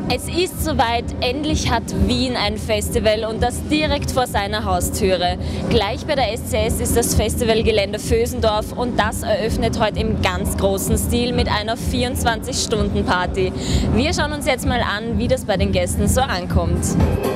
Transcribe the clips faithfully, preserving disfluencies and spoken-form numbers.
Es ist soweit, endlich hat Wien ein Festival und das direkt vor seiner Haustüre. Gleich bei der S C S ist das Festivalgelände Vösendorf und das eröffnet heute im ganz großen Stil mit einer vierundzwanzig-Stunden-Party. Wir schauen uns jetzt mal an, wie das bei den Gästen so ankommt.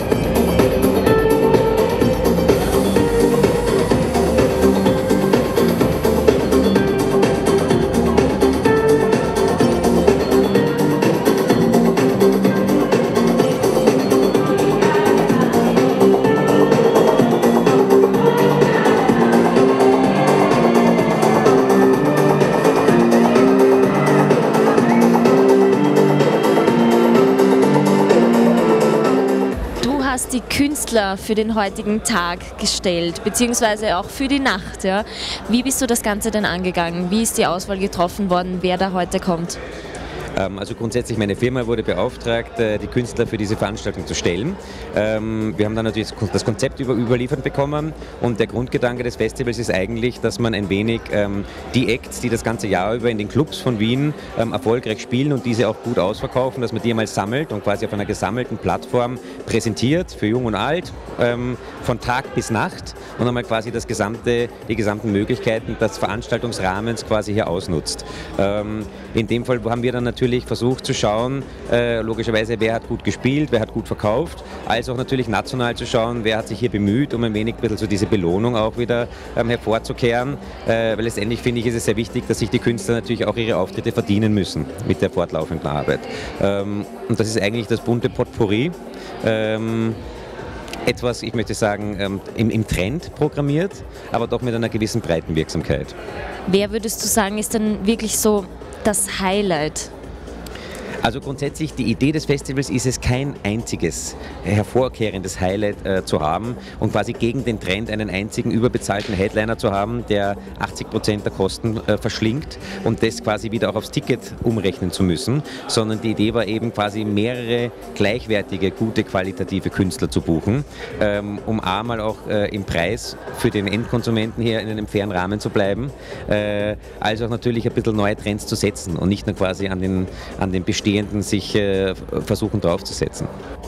Die Künstler für den heutigen Tag gestellt, beziehungsweise auch für die Nacht. Ja. Wie bist du das Ganze denn angegangen? Wie ist die Auswahl getroffen worden, wer da heute kommt? Also grundsätzlich, meine Firma wurde beauftragt, die Künstler für diese Veranstaltung zu stellen. Wir haben dann natürlich das Konzept überliefert bekommen und der Grundgedanke des Festivals ist eigentlich, dass man ein wenig die Acts, die das ganze Jahr über in den Clubs von Wien erfolgreich spielen und diese auch gut ausverkaufen, dass man die einmal sammelt und quasi auf einer gesammelten Plattform präsentiert, für Jung und Alt, von Tag bis Nacht und einmal quasi das gesamte, die gesamten Möglichkeiten des Veranstaltungsrahmens quasi hier ausnutzt. In dem Fall haben wir dann natürlich versucht zu schauen, äh, logischerweise, wer hat gut gespielt, wer hat gut verkauft, als auch natürlich national zu schauen, wer hat sich hier bemüht, um ein wenig ein bisschen so diese Belohnung auch wieder ähm, hervorzukehren, äh, weil letztendlich finde ich, ist es sehr wichtig, dass sich die Künstler natürlich auch ihre Auftritte verdienen müssen mit der fortlaufenden Arbeit. Ähm, und das ist eigentlich das bunte Potpourri. Ähm, etwas, ich möchte sagen, ähm, im, im Trend programmiert, aber doch mit einer gewissen Breitenwirksamkeit. Wer würdest du sagen, ist denn wirklich so das Highlight? Also grundsätzlich, die Idee des Festivals ist es, kein einziges hervorkehrendes Highlight äh, zu haben und quasi gegen den Trend einen einzigen überbezahlten Headliner zu haben, der achtzig Prozent der Kosten äh, verschlingt und das quasi wieder auch aufs Ticket umrechnen zu müssen, sondern die Idee war eben quasi mehrere gleichwertige, gute, qualitative Künstler zu buchen, ähm, um einmal auch äh, im Preis für den Endkonsumenten hier in einem fairen Rahmen zu bleiben, äh, als auch natürlich ein bisschen neue Trends zu setzen und nicht nur quasi an den, an den bestehenden sich äh, versuchen draufzusetzen.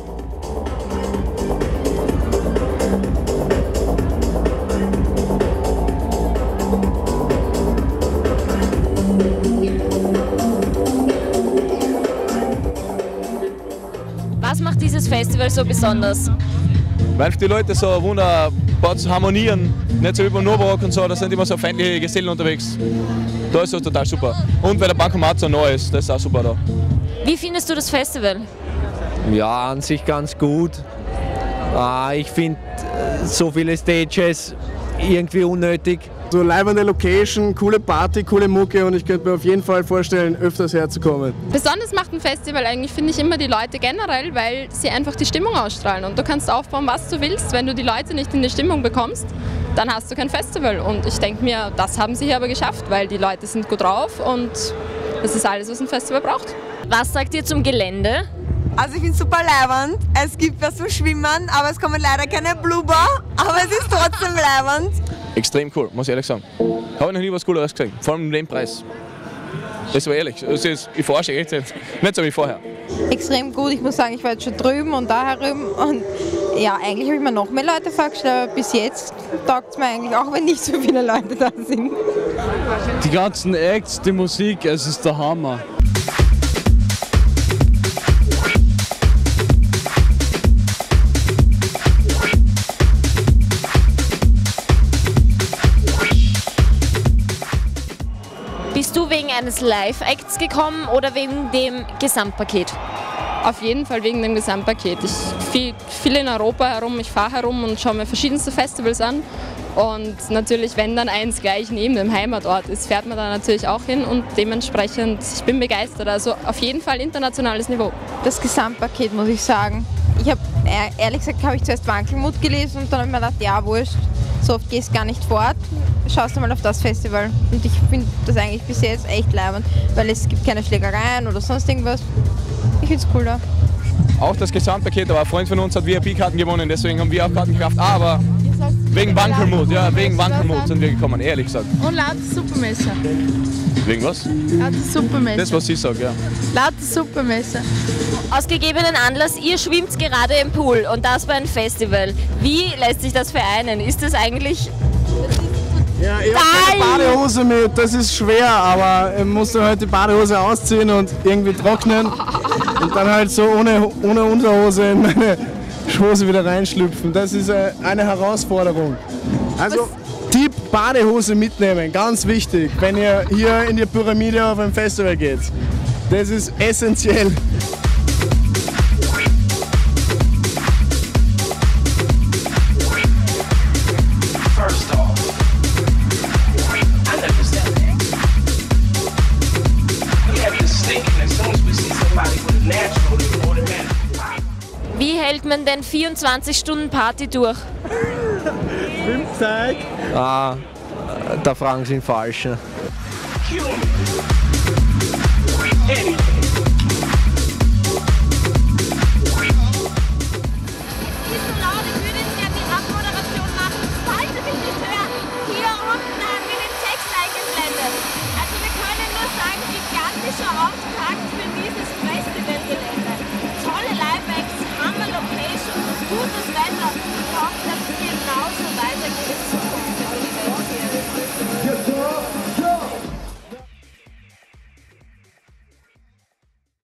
Was macht dieses Festival so besonders? Weil die Leute so wunderbar harmonieren, nicht so über Novarock und so, da sind immer so feindliche Gesellen unterwegs. Da ist das total super. Und weil der Bankomat so neu ist, das ist auch super da. Wie findest du das Festival? Ja, an sich ganz gut. Ich finde so viele Stages irgendwie unnötig. So leibende Location, coole Party, coole Mucke und ich könnte mir auf jeden Fall vorstellen, öfters herzukommen. Besonders macht ein Festival eigentlich, finde ich, immer die Leute generell, weil sie einfach die Stimmung ausstrahlen. Und du kannst aufbauen, was du willst. Wenn du die Leute nicht in die Stimmung bekommst, dann hast du kein Festival. Und ich denke mir, das haben sie hier aber geschafft, weil die Leute sind gut drauf und das ist alles, was ein Festival braucht. Was sagt ihr zum Gelände? Also ich finde es super leibend. Es gibt was zum Schwimmen, aber es kommen leider keine Blubber, aber es ist trotzdem leibend. Extrem cool, muss ich ehrlich sagen. Habe ich noch nie was Cooleres gesehen, vor allem den Preis. Das war ehrlich, also ich verarsche echt nicht, nicht so wie vorher. Extrem gut, ich muss sagen, ich war jetzt schon drüben und da herüben und ja, eigentlich habe ich mir noch mehr Leute vorgestellt, aber bis jetzt taugt es mir eigentlich, auch wenn nicht so viele Leute da sind. Die ganzen Acts, die Musik, es ist der Hammer. Bist du wegen eines Live-Acts gekommen oder wegen dem Gesamtpaket? Auf jeden Fall wegen dem Gesamtpaket. Ich viel, viel in Europa herum, ich fahre herum und schaue mir verschiedenste Festivals an. Und natürlich, wenn dann eins gleich neben dem Heimatort ist, fährt man da natürlich auch hin und dementsprechend, ich bin begeistert. Also auf jeden Fall internationales Niveau. Das Gesamtpaket, muss ich sagen. Ich habe, ehrlich gesagt, habe ich zuerst Wankelmut gelesen und dann habe ich mir gedacht, ja, wurscht, so oft gehst du gar nicht fort, schaust du mal auf das Festival. Und ich finde das eigentlich bis jetzt echt leibend, weil es gibt keine Schlägereien oder sonst irgendwas. Ich finde es cool da. Auch das Gesamtpaket, aber ein Freund von uns hat V I P-Karten gewonnen, deswegen haben wir auch Karten gekauft, aber Wegen Wankelmut, ja, wegen Wankelmut sind wir gekommen, ehrlich gesagt. Und lautes Suppenmesser. Wegen was? Lautes Suppenmesser. Das, was ich sage, ja. Lautes Suppenmesser. Aus gegebenen Anlass, ihr schwimmt gerade im Pool und das bei einem Festival. Wie lässt sich das vereinen? Ist das eigentlich... Ja, ich habe keine Badehose mit, das ist schwer, aber ich musste halt die Badehose ausziehen und irgendwie trocknen und dann halt so ohne, ohne Unterhose in meine Hose wieder reinschlüpfen. Das ist eine Herausforderung. Also Tipp, Badehose mitnehmen, ganz wichtig, wenn ihr hier in die Pyramide auf ein Festival geht. Das ist essentiell. Wie hält man denn vierundzwanzig Stunden Party durch? Schwimmzeug. Ah, da fragen Sie den Falschen. Also wir können nur sagen, gigantischer Auftakt für dieses Festival.